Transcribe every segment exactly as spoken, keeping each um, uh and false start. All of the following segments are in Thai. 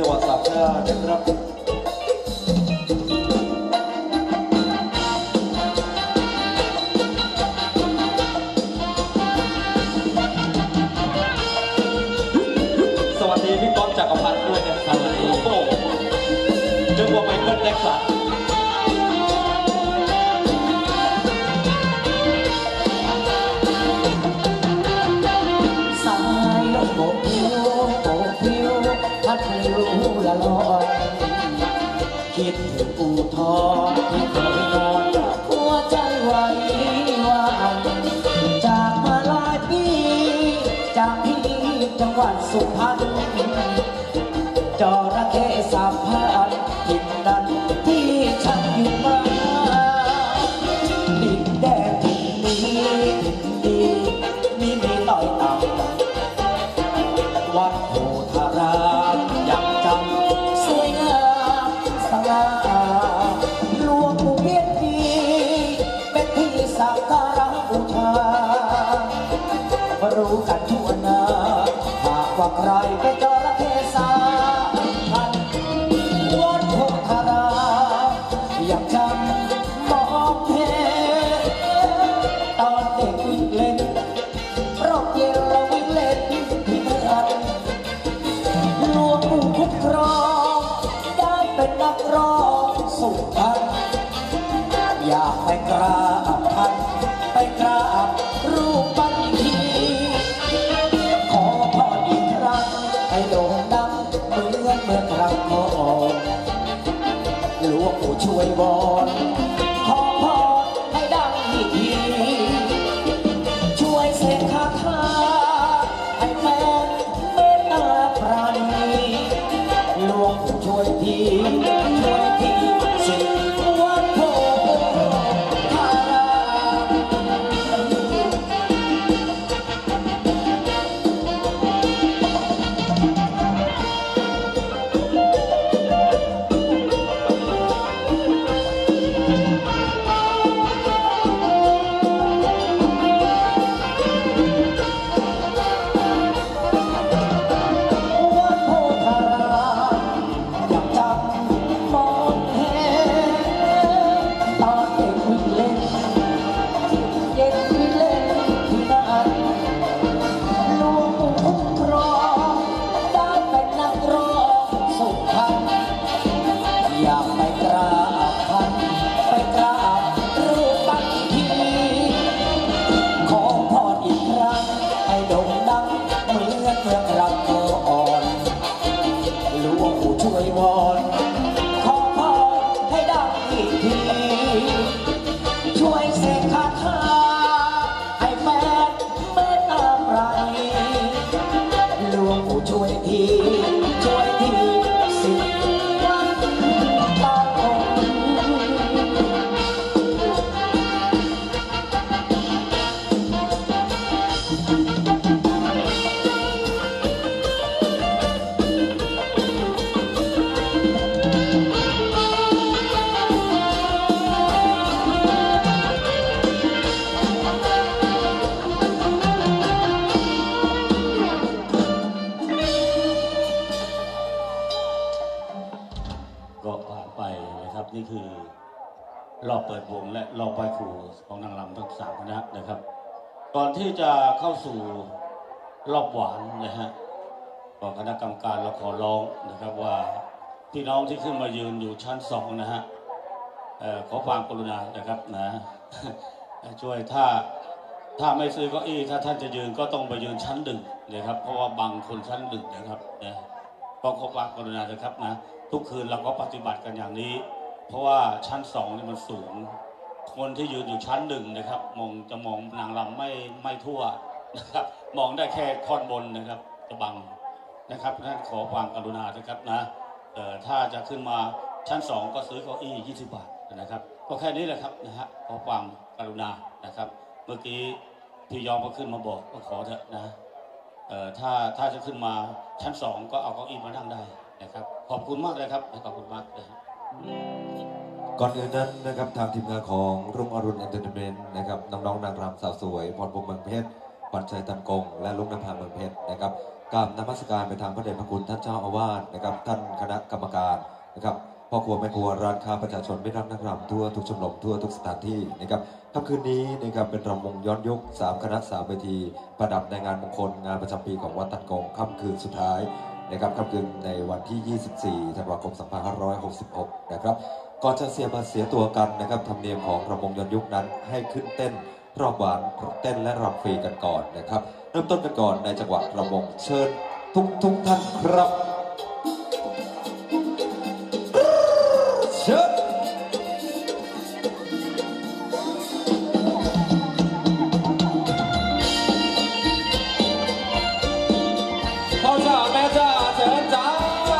วัติศาสตร์ชาตินะครับสวัสดีพี่ก๊อฟจักรพันธ์ด้วยนะครับโอ้โหจนกว่าไมเคิลแจ็คสันพัดพลิ้วละลอยคิดถึงอู่ทองที่เคยนอนหัวใจไหวหวั่นจากมาหลายปีจากที่จังหวัดสุพรรณจระเข้สามพันทินนั้นที่ฉันอยู่มาดินแดงทินนี้ทินดีมีมีต่อยต่ำวัดโพธารามยังจำสวยงามสง่าหลวงปู่เพียรดีเป็นที่สักการะบูชารู้กันทั่วหน้าหากว่าใครเป็นจระเข้สามพันวัดโพธารามยังจำมองเห็นตอนเด็กวิ่งเล่นรอบเย็นเราวิ่งเล่นที่เมืองหลวงปู่คุ้มครองได้เป็นนักร้องสุพรรณอยากไปกราบท่านไปกราบรูปปั้นทีขอพรอีกครั้งให้โด่งดังเหมือนเมื่อครั้งก่อนหลวงปู่ช่วยวอนขอพรให้ดังอีกทีช่วยเสกคาถาให้แฟนเมตตาปราณีหลวงปู่ช่วยทีช่วยทีสิวัดโพธารามนี่คือรอบเปิดวงและรอบไหว้ครูของนางรำทั้งสามคณะนะครับก่อนที่จะเข้าสู่รอบหวานนะฮะก่อนคณะกรรมการเราขอร้องนะครับว่าพี่น้องที่ขึ้นมายืนอยู่ชั้นสองนะฮะขอความกรุณานะครับนะช่วยถ้าถ้าไม่ซื้อเก้าอี้ถ้าท่านจะยืนก็ต้องไปยืนชั้นหนึ่งนะครับเพราะว่าบางคนชั้นหนึ่งนะครับนะก็ขอความกรุณานะครับนะทุกคืนเราก็ปฏิบัติกันอย่างนี้เพราะว่าชั้นสองนี่มันสูงคนที่ยืนอยู่ชั้นหนึ่งนะครับมองจะมองนางรำไม่ไม่ทั่วนะครับมองได้แค่ท่อนบนนะครับจะบังนะครับท่านขอความกรุณานะครับนะเอ่อถ้าจะขึ้นมาชั้นสองก็ซื้อเก้าอี้ยี่สิบบาทนะครับก็แค่นี้แหละครับนะฮะขอความกรุณานะครับเมื่อกี้พี่ยอมก็ขึ้นมาบอกก็ขอเถอะนะเอ่อถ้าถ้าจะขึ้นมาชั้นสองก็เอาเก้าอี้มานั่งได้นะครับขอบคุณมากเลยครับขอบคุณมากเลยก่อนอื่นนั้นนะครับทางทีมงานของรุ่งอรุณเอนเตอร์เทนเมนต์นะครับน้องๆนางรำสาวสวยพรพรหมเมืองเพชรขวัญชัยตันกงและลุงนภาเมืองเพชรนะครับกราบนมัสการไปทางพระเดชพระคุณท่านเจ้าอาวาสนะครับท่านคณะกรรมการนะครับพ่อครัวแม่ครัวร้านค้าประชาชนไม่รับนักรำทั่วทุกชมรมทั่วทุกสถานที่นะครับค่ำคืนนี้นะครับเป็นรำวงย้อนยุคสามคณะสามเวทีประดับในงานมงคลงานประจำปีของวัดตันกงค่ำคืนสุดท้ายนะครับค่ำคืนในวันที่ยี่สิบสี่ธันวาคมสองพันห้าร้อยหกสิบหกนะครับก่อนจะเสียมาเสียตัวกันนะครับธรรมเนียมของรำวงย้อนยุคนั้นให้ขึ้นเต้นรอบหวานเต้นและรำฟรีกันก่อนนะครับเริ่มต้นกันก่อนในจังหวะรำวงเชิญทุกทุกท่านครับเชิญพ่อจ๋าแม่จ๋าเชิญจ้า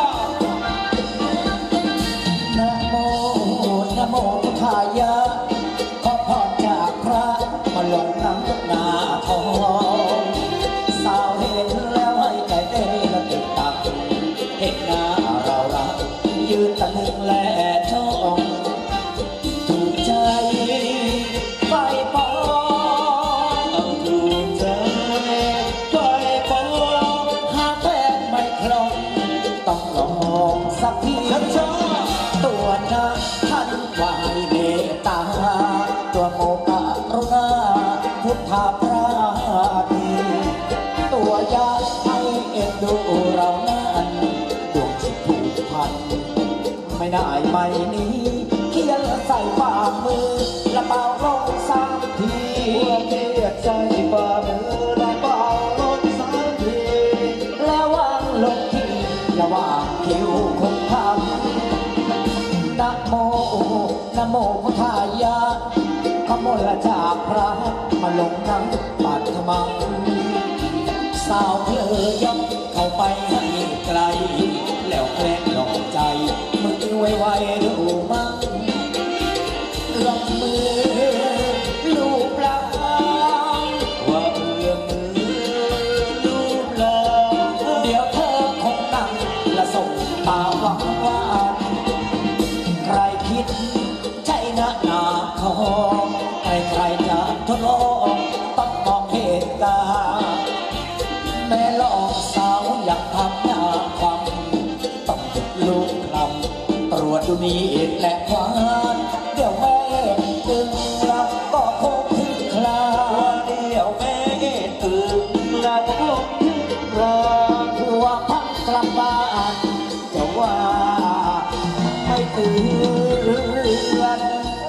นะโมนะโมพุทธายะขอพรจากพระมาลงน้ำนาทองสาวเห็นแล้วให้ใจเต้นและติดตักเห็นหน้าเรารักยืนตะลึงและจ้องถูกใจไฟปองถูกใจไฟปองหาแฟนไม่คล่องต้องลองสักทีตัวนะท่านวายเมตตาตัวโมกะรุณาพุทธาพระดีตัวยาให้เอ็นดูเรานั้นดวงจิตผูกพันไม่ได้ไม่นี้เขียนใส่ฝ่ามือและเป่าลงสามทีเขียนใส่ฝ่ามือและเป่าลงสามทีแล้ววางลงที่ระหว่างคิ้วคงทำนะโมนะโมพุทธายะขโมยจากพระมาลงน้ำปัดขมังสาวเพลยกเข้าไปให้ไกลแล้วแกล้งหลอกใจมือไวไวดูมั่งลงมือลูบหลังว่าเอื้อมมือลูบหลังเดี๋ยวเธอคงนั่งและส่งตาหวังว่าใครคิดใช่หน้าหนาคอใครใครจะทดลองต้องมองเหตุการณ์แม่ลองสาวอยากทำหน้าความต้องหยุดลูกคลำตรวจดูนี่และควานเดี๋ยวแม่ตึงแล้วก็คงถึงคลาเดี๋ยวแม่ตึงแล้วก็คงถึงคลาหัวพักกลับบ้านจะว่าไม่ตื่น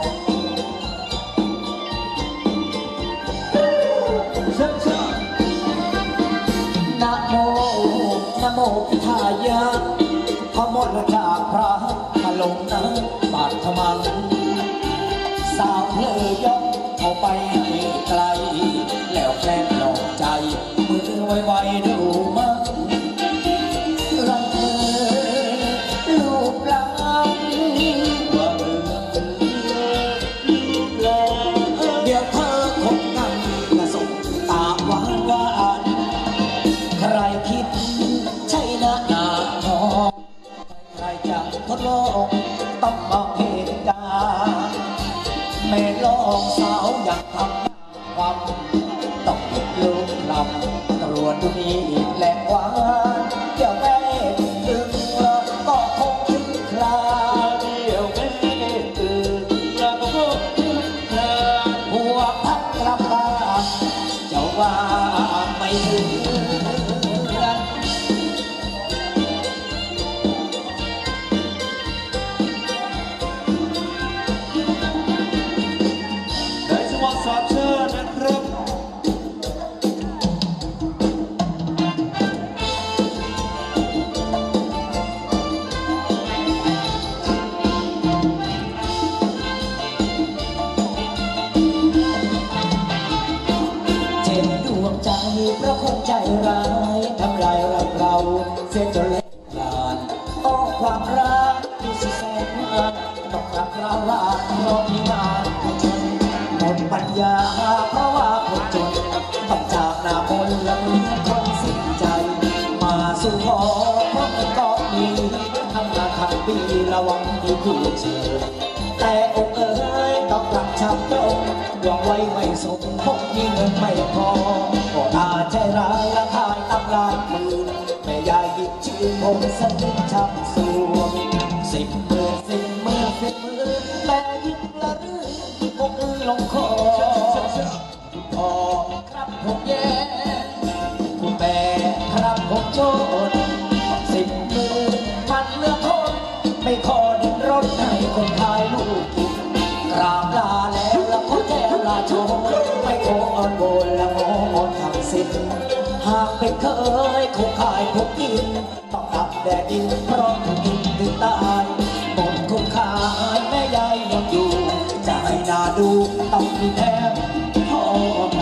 นะโมนะโมพุทธายะขโมยจากพระมาลงน้ำบาดทมังสาวเพลยกเข้าไปให้ไกลแล้วแกล้งหลอกใจมือไวไวดูมั่งรังมือลูบหลังว่าเอื้อมมือลูบหลังเดี๋ยวเธอคงนั่งและส่งตาหวานหวานใครคิดใช่หน้าหนาทองใครจะทดลองต้องมองเหตุการณ์แม่ลองสาวอยากทำความต้องหยุดลูกลำตรวจดูนี่แหละว่าเดี๋ยวแม่ตึงแล้วก็คงถึงคราเดี๋ยวแม่ตึงแล้วก็คงถึงคราหัวพักกลับบ้านเจ้าว่าไม่ถึงในจังหวะสามเชิญนะครับเจ็บดวงใจเพราะคนใจร้ายทำลายรักเราเสียจนเล็ดลานออกความรักที่สุดแสนนานต้องรักเราลาเพราะมีงานให้จนหมดปัญญาเพราะว่าคนจนต้องจากหน้ามนต์และมือคนสิ้นใจมาสู่ขอเพราะมันก็มีทำงานทั้งปีระวังที่ผู้เชื่อแต่อกเอ๋ยต้องรักช้ำตรงหวังไว้ไม่สมพกมีเงินไม่พอก็ร้ายละขายตำลายมือแม่ยายหยิบชื่อผมสนิทช้ำสวงสิบหมื่นสิบหมื่นสิบหมื่นแม่ยิ้มละรื่นพวกอื่นลงคอพอครับผมแย่คุณแม่ครับผมโจรสิบหมื่นมันเหลือทนไม่ขอดิ้นรนให้คนขายลูกกินกราบลาแล้วละขอแจ้ลาโชไม่ขออ่อนโอนละงอนทำสิ้นหากเป็นเคยคงขายผมกินต้องอับแดดดินเพราะถูกกินถึงตายหมดคงขายแม่ยายยังอยู่จะให้นาดูต้องมีแทบพ่อมา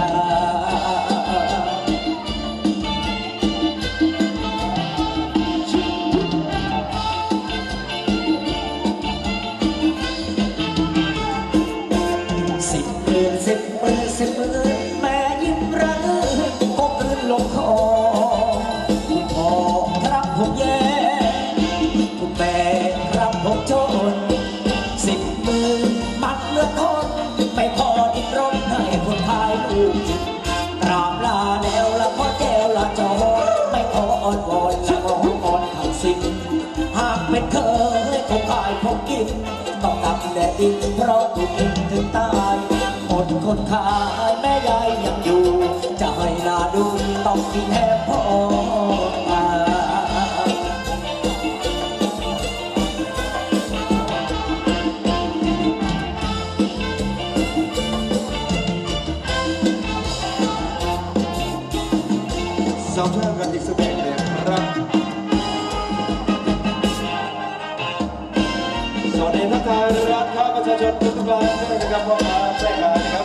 สิบหมื่นสิบหมื่นแม่ยิ้มระรื่นก็กลืนลงคอคุณพ่อครับผมแย่คุณแม่ครับผมจนสิบหมื่นมัดเลือดคนไม่พอดิ้นรนให้คนขายลูกจิตกราบลาแล้วละพ่อแก้วละจอไม่ขออ่อนวอนละขออ่อนทั้งสิ้นหากเป็นเคยคงขายผมกินต้องกลับแดดดินเพราะถูกกินถึงตายหมดคนขายแม่ยายยังอยู่จะให้นาดูต้องกินแทบพ่อมาสาวเพื่อนกันอีกสักเพลงเดียวครับสวัสดีทักทายร้านค้าประชาชนทุกๆร้านด้วยนะครับพ่อค้าแม่ค้านะครับ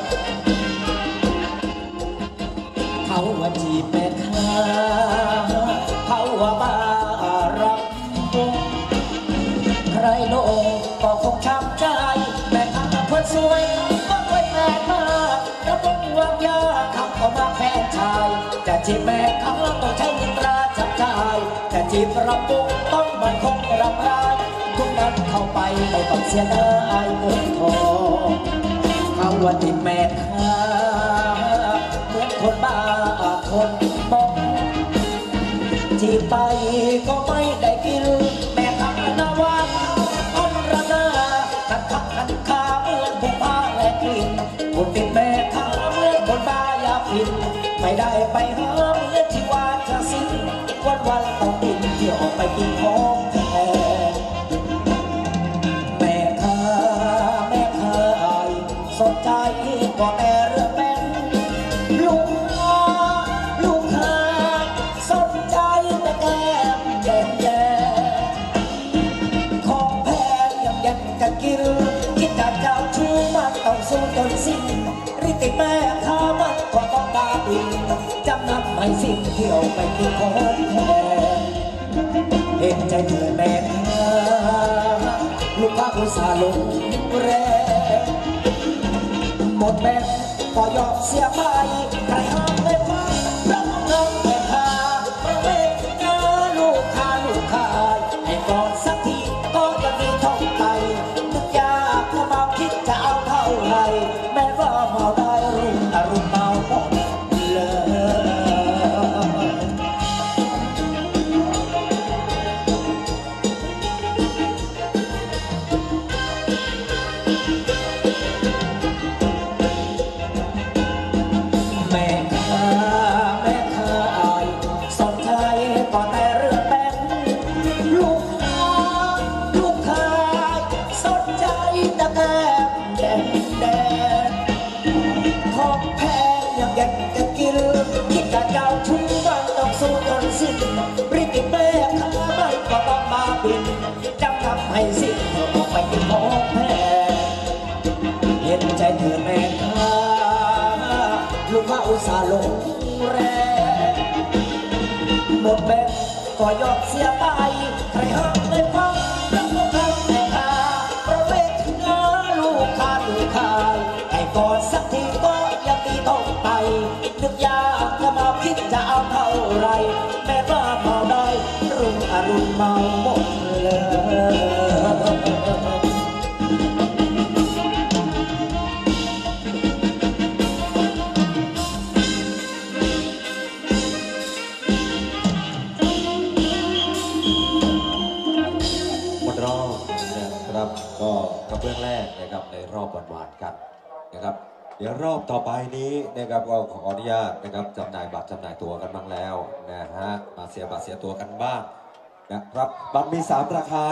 เขาว่าจีบแม่ค้าเขาว่าบ้ารักใครโลงก็คงช้ำใจแม่ค้าคนสวยก็ไว้แม่มากแล้วต้องวางยาคำก็มาแฟนชายจะจีบแม่ค้าต้องใช้เงินตราจับจ่ายจะจีบรับบุกต้องมันคงรับร้ายทุกนั้นเข้าไปไม่ต้องเสียดายเงินทองเขาว่าจีบแม่ค้าเหมือนคนบ้าคนบ้องจีบไปก็ไม่ได้กินแม่ค้านาวาคนระนาคันคักคันคาเหมือนผู้ผ้าและกลิ่นคนติดแม่ค้าเหมือนคนบ้ายาพิษไม่ได้ไปหาเหมือนที่ว่าจะสิ้นวันวันต้องบินเที่ยวไปกินของแท้แม่ค้าแม่ค้าสนใจก็แต่เรื่องแบงลูกค้าลูกค้าสนใจแต่แก้มแดงแดงของแพงยังยังจะกินคิดจะเจ้าชู้มันต้องสู้จนสิ้นริติแม่ค้ามันก็ต้องตาบินจำนำให้สิ้นเที่ยวไปกินของแพงเห็นใจเธอแม่ค้าลูกค้าอุตส่าห์ลงแรงหมดแบงก็ยอมเสียไปใครห้ามไม่ฟังรักน้องแม่ค้าประเวทนาลูกค้าลูกค้าให้ก่อนสักทีก็ยังมีท่องไปนึกยากถ้าเมาคิดจะเอาเท่าไรแม้ว่าเมาได้รุ่งอรุณเมาหมดเลยแม่ค้าแม่ค้าสนใจก็แต่เรื่องแบงลูกค้าลูกค้าสนใจแต่แก้มแดงแดงของแพงยังแย่งจะกินคิดจะเจ้าชู้มันต้องสู้จนสิ้นริติแม่ค้าไม่ก็ต้องมาบินจำทำให้สิ้นเธอออกไปกินของแพงเห็นใจเธอแม่ค้าลูกค้าอุตส่าห์ลงแรงหมดแบงก็ยอมเสียไปใครห้ามไม่ฟังรักลูกค้าแม่ค้าประเวทนาลูกค้าลูกค้าให้ก่อนสักทีก็ยังมีต้องไปนึกยากจะมาคิดจะเอาเท่าไรแม้ว่าเมาได้รุ่งอรุณเมาหมดเลยเบื้องแรกนะครับในรอบหวานๆกันนะครับเดี๋ยวรอบต่อไปนี้นะครับก็ขออนุญาตนะครับจำหน่ายบัตรจำหน่ายตัวกันบ้างแล้วนะฮะมาเสียบัตรเสียตัวกันบ้างนะครับบัตรมีสามราคา